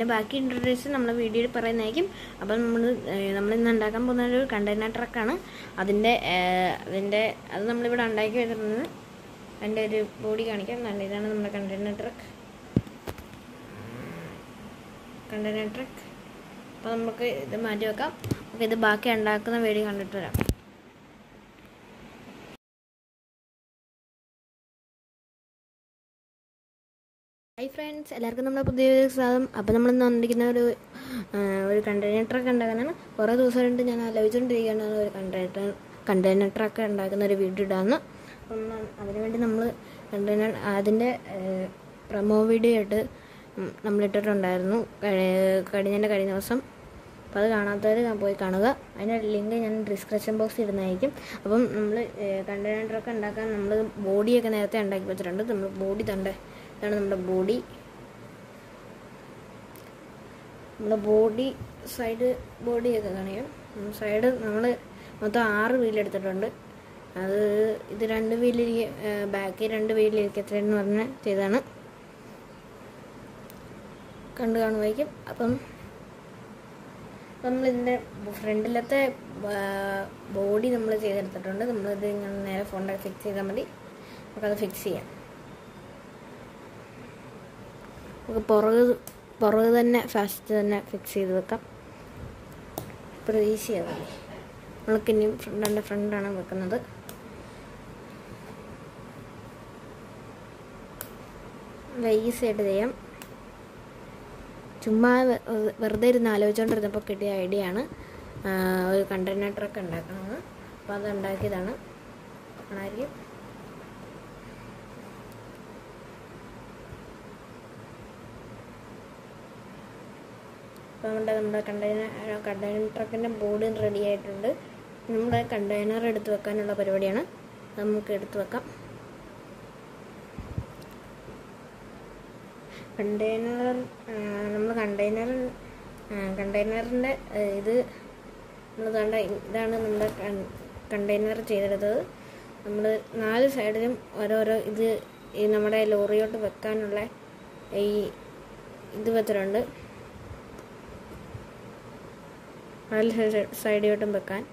അതിൻ്റെ ബാക്കി ഇൻട്രൊഡ്യൂസ് നമ്മൾ വീഡിയോയിൽ പറയുന്നതായിരിക്കും. അപ്പം നമ്മളിന്ന് ഉണ്ടാക്കാൻ പോകുന്ന ഒരു കണ്ടെയ്നർ ട്രക്കാണ്. അത് നമ്മളിവിടെ ഉണ്ടാക്കി വെച്ചിരുന്നത്. അതിൻ്റെ ഒരു ബോഡി കാണിക്കാം. ഇതാണ് നമ്മുടെ കണ്ടെയ്നർ ട്രക്ക്. അപ്പോൾ നമുക്ക് ഇത് മാറ്റി വെക്കാം. അപ്പോൾ ഇത് ബാക്കി ഉണ്ടാക്കുന്ന വീഡിയോ കണ്ടിട്ട് വരാം. ഹായ് ഫ്രണ്ട്സ്, എല്ലാവർക്കും നമ്മുടെ പുതിയൊരു സ്വാഗതം. അപ്പോൾ നമ്മളിന്ന് വന്നിരിക്കുന്ന ഒരു കണ്ടെയ്നർ ട്രക്ക് ഉണ്ടാക്കാനാണ്. കുറേ ദിവസമായിട്ട് ഞാൻ ആലോചിച്ചുകൊണ്ടിരിക്കുകയാണ് ഒരു കണ്ടെയ്നർ ട്രക്ക് ഉണ്ടാക്കുന്ന ഒരു വീഡിയോ ഇടാമെന്ന്. അപ്പം അതിനുവേണ്ടി നമ്മൾ അതിൻ്റെ പ്രൊമോ വീഡിയോ ആയിട്ട് നമ്മളിട്ടിട്ടുണ്ടായിരുന്നു കഴിഞ്ഞ ദിവസം. അപ്പോൾ അത് കാണാത്തവർ പോയി കാണുക. അതിൻ്റെ ലിങ്ക് ഞാൻ ഡിസ്ക്രിപ്ഷൻ ബോക്സിൽ ഇടുന്നതായിരിക്കും. അപ്പം നമ്മൾ കണ്ടെയ്നർ ട്രക്ക് ഉണ്ടാക്കാൻ നമ്മൾ ബോഡിയൊക്കെ നേരത്തെ ഉണ്ടാക്കി വെച്ചിട്ടുണ്ട്. നമ്മൾ ബോഡി ഇതാണ് നമ്മുടെ ബോഡി. ബോഡിയൊക്കെ കാണിക്കാം. സൈഡ് നമ്മൾ മൊത്തം 6 വീലെടുത്തിട്ടുണ്ട്. ഇത് 2 വീലിരിക്കും, ബാക്കി 2 വീലിരിക്കത്രയെന്ന് പറഞ്ഞ് ചെയ്താണ്. കണ്ടു കാണുമായിരിക്കും. അപ്പം നമ്മളിതിൻ്റെ ഫ്രണ്ടിലത്തെ ബോഡി നമ്മൾ ചെയ്തെടുത്തിട്ടുണ്ട്. നമ്മളിത് ഇങ്ങനെ നേരെ ഫോണിൽ ഫിക്സ് ചെയ്താൽ മതി. നമുക്കത് ഫിക്സ് ചെയ്യാം. നമുക്ക് പുറകെ തന്നെ ഫസ്റ്റ് തന്നെ ഫിക്സ് ചെയ്ത് വെക്കാം. ഇപ്പോൾ ഈസിയാണ്. നമ്മൾക്ക് ഇനി ഫ്രണ്ടാണ് വെക്കുന്നത്. ഈസി ആയിട്ട് ചെയ്യാം. ചുമ്മാ വെറുതെ ഇരുന്ന് ആലോചിച്ചുകൊണ്ടിരുന്നപ്പോൾ കിട്ടിയ ഐഡിയ ആണ് ഒരു കണ്ടെയ്നർ ട്രക്ക് ഉണ്ടാക്കണമെന്ന്. അപ്പോൾ അത് ഉണ്ടാക്കിയതാണ്. ആയിരിക്കും അപ്പോൾ നമ്മുടെ കണ്ടെയ്നർ ട്രക്കിൻ്റെ ബോഡി റെഡി ആയിട്ടുണ്ട്. നമ്മുടെ കണ്ടെയ്നർ എടുത്ത് വെക്കാനുള്ള പരിപാടിയാണ്. നമുക്ക് എടുത്ത് വെക്കാം. കണ്ടെയ്നറിൻ്റെ ഇതാണ് നമ്മുടെ കണ്ടെയ്നർ ചെയ്തെടുത്തത്. നമ്മൾ 4 സൈഡിലും ഓരോരോ ഈ നമ്മുടെ ലോറിയോട്ട് വെക്കാനുള്ള ഇത് വെച്ചിട്ടുണ്ട്. 4 സൈഡിലോട്ടും വെക്കാൻ.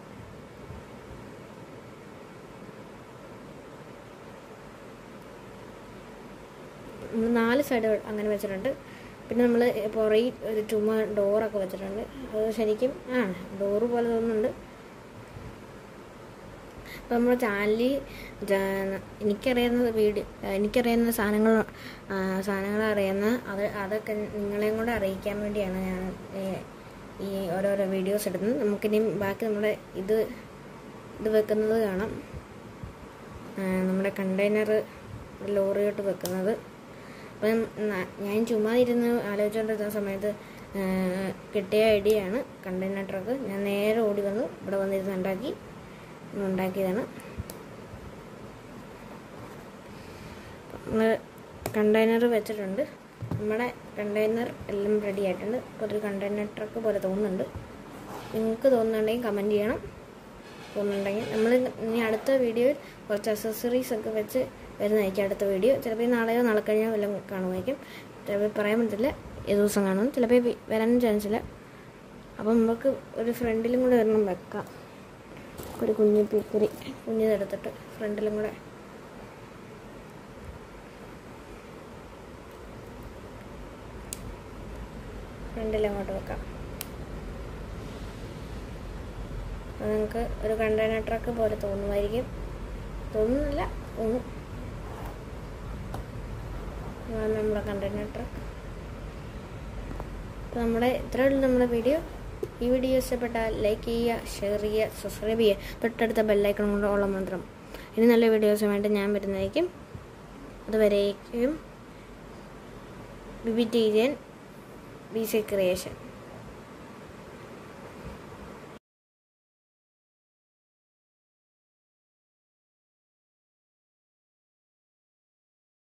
നമ്മൾ 4 സൈഡ് അങ്ങനെ വെച്ചിട്ടുണ്ട്. പിന്നെ നമ്മൾ പുറകിൽ ഒരു ഡോറൊക്കെ വെച്ചിട്ടുണ്ട്. അത് ശരിക്കും ഡോറ് പോലെ തോന്നുന്നുണ്ട്. അപ്പോൾ നമ്മുടെ ചാനലിൽ എനിക്കറിയുന്ന സാധനങ്ങൾ അറിയുന്ന അതൊക്കെ നിങ്ങളെയും കൂടെ അറിയിക്കാൻ വേണ്ടിയാണ് ഞാൻ ഈ ഓരോരോ വീഡിയോസ് ഇടുന്നത്. നമുക്കിനി ബാക്കി നമ്മുടെ ഇത് വെക്കുന്നത് കാണാം. നമ്മുടെ കണ്ടെയ്നർ ലോറിയോട്ട് വെക്കുന്നത്. അപ്പം ഞാൻ ചുമ്മാ ഇരുന്ന് ആലോചിച്ചുകൊണ്ടിരുന്ന സമയത്ത് കിട്ടിയ ഐഡിയ ആണ് കണ്ടെയ്നർ ട്രക്ക്. ഞാൻ നേരെ ഓടി വന്നു ഇവിടെ വന്നിരുന്ന് ഉണ്ടാക്കിയതാണ്. നമ്മൾ കണ്ടെയ്നർ വെച്ചിട്ടുണ്ട്. നമ്മുടെ കണ്ടെയ്നർ എല്ലാം റെഡി ആയിട്ടുണ്ട്. അപ്പോൾ ഒരു കണ്ടെയ്നർ ട്രക്ക് പോലെ തോന്നുന്നുണ്ട്. നിങ്ങൾക്ക് തോന്നുന്നുണ്ടെങ്കിൽ കമൻറ്റ് ചെയ്യണം. തോന്നുന്നുണ്ടെങ്കിൽ നമ്മൾ ഇനി അടുത്ത വീഡിയോയിൽ കുറച്ച് അക്സസറീസ് ഒക്കെ വെച്ച് വരുന്നതായിരിക്കും അടുത്ത വീഡിയോ. ചിലപ്പോൾ നാളെയോ നാളെ കഴിഞ്ഞോ വല്ലതും കാണുമായിരിക്കും. ചിലപ്പോൾ പറയാൻ പറ്റില്ല ഏത് ദിവസം കാണും. ചിലപ്പോൾ വരാനും ചാൻസ് ഇല്ല. അപ്പം നമുക്ക് ഒരു ഫ്രണ്ടിലും കൂടെ ഒരെണ്ണം വെക്കാം. ഒരു കുഞ്ഞിതെടുത്തിട്ട് ഫ്രണ്ടിലും കൂടെ ഫ്രണ്ടിലങ്ങോട്ട് വെക്കാം. അത് നിങ്ങൾക്ക് ഒരു കണ്ടെയ്നർ ട്രക്ക് പോലെ തോന്നുമായിരിക്കും. തോന്നുന്നില്ല, തോന്നും. നമ്മുടെ കണ്ടെയ്നർ ട്രക്ക്. അപ്പോൾ ഇത്രയുള്ള നമ്മുടെ വീഡിയോ. ഈ വീഡിയോ ഇഷ്ടപ്പെട്ടാൽ ലൈക്ക് ചെയ്യുക, ഷെയർ ചെയ്യുക, സബ്സ്ക്രൈബ് ചെയ്യുക. തൊട്ടടുത്ത ബെല്ലൈക്കൺ കൊണ്ട് ഓളം മന്ത്രം. ഇനി നല്ല വീഡിയോസുമായിട്ട് ഞാൻ വരുന്നതായിരിക്കും. അതുവരേക്കും BBTJ BC Creation.